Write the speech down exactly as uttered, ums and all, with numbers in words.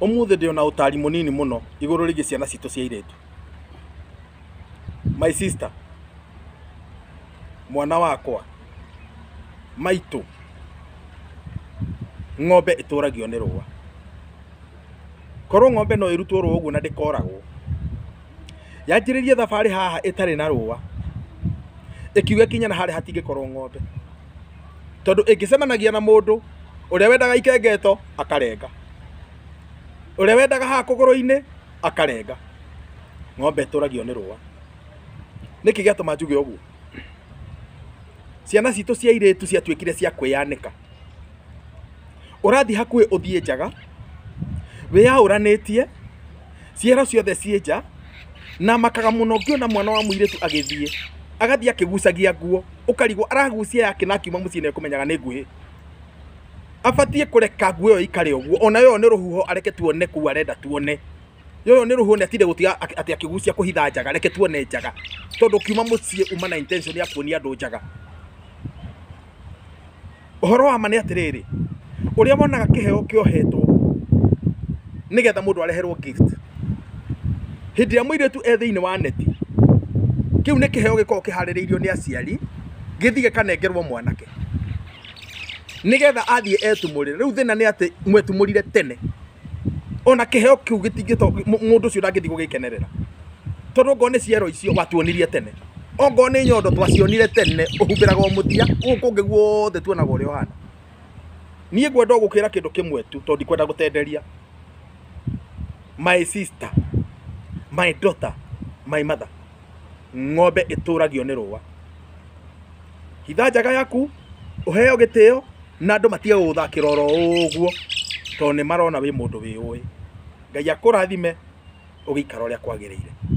Omuthe ndio na utari munini muno iguru rigi ciana cito cia iretu. My sister, mwana wakwa, maitu, ng'ombe ituragio ni rũa. Korwo ng'ombe no irutwo rũa ũguo na ndikoragwo, yanjĩrĩrie thabarĩ haha itarĩ na rũa, ikiuga kinya na harĩ hatingĩkorwo ng'ombe, tondu ĩngĩcemanagia na mũndũ ũrĩa wendaga ikengeto akarenga, ũrĩa wendaga haha kũgũrũ-inĩ akarenga. Ng'ombe ituragio ni rũa. Niki gĩatũma njuge ũguo? Ciana citũ cia iretu ciatuĩkire cia kwĩyanĩka. Ũrathi hakuhĩ ũthiĩ njaga, wĩyaũranĩtie, ciero ciothe ciĩ nja, na makaga mũno ngĩona mwana wa mũirĩtu agĩthiĩ, agathiĩ akĩgucagia nguo, ũkarigwo aragucia yake na akiuma mũciĩ nĩ kũmenyaga nĩ nguhĩ. Abatie kũreka nguo ĩyo ikare ũguo, ona yo nĩ rũhuho areke tuone kuu arenda tuone. Yoyo nĩ rũhuho nĩ atinde gũtiga atĩ akĩgucia kũhitha njaga, reke tuone njaga. Tondũ kiuma mũciĩ uma na intention ya kuonia andũ njaga. Ũhoro wa ma nĩ atĩrĩrĩ, ũrĩa wonaga kĩheo kĩohetwo nĩgetha mũndũ areherwo gift, hĩndĩ ya mũirĩtu e thĩinĩ wa neti, kĩu nĩ kĩheo gĩkoragwo kĩharĩrĩirio nĩ aciari, gĩthiĩ gĩkanengerwo mwanake nĩgetha athiĩ etumũrĩre. Rĩu thĩna nĩ atĩ mwetumũrire tene, ona kĩheo kĩu gĩtingĩtwo mũndũ ũcio ndangĩthiĩ gũgĩkenerera, tondũ ngo nĩ ciero icio watuonirie tene, ongo nĩ nyondo twacionire tene, ũhumbĩraga mũthia gũkũ kũngĩ guothe tuonaga ũrĩa ũhana. Niĩ ngwenda gũkwĩra kĩndũ kĩmwe tu, tondũ ndikwenda gũtenderia. My sister, my daughter, my mother, ng'ombe ituragio ni rũa. Hitha njaga yaku, ũheo gĩtĩo, na andũ matige gũthakĩra oro ũguo, tondũ nĩ marona wĩ mũndũ wĩ ũĩ. Ngai akũrathime, ũgĩikara ũrĩa kwagĩrĩire.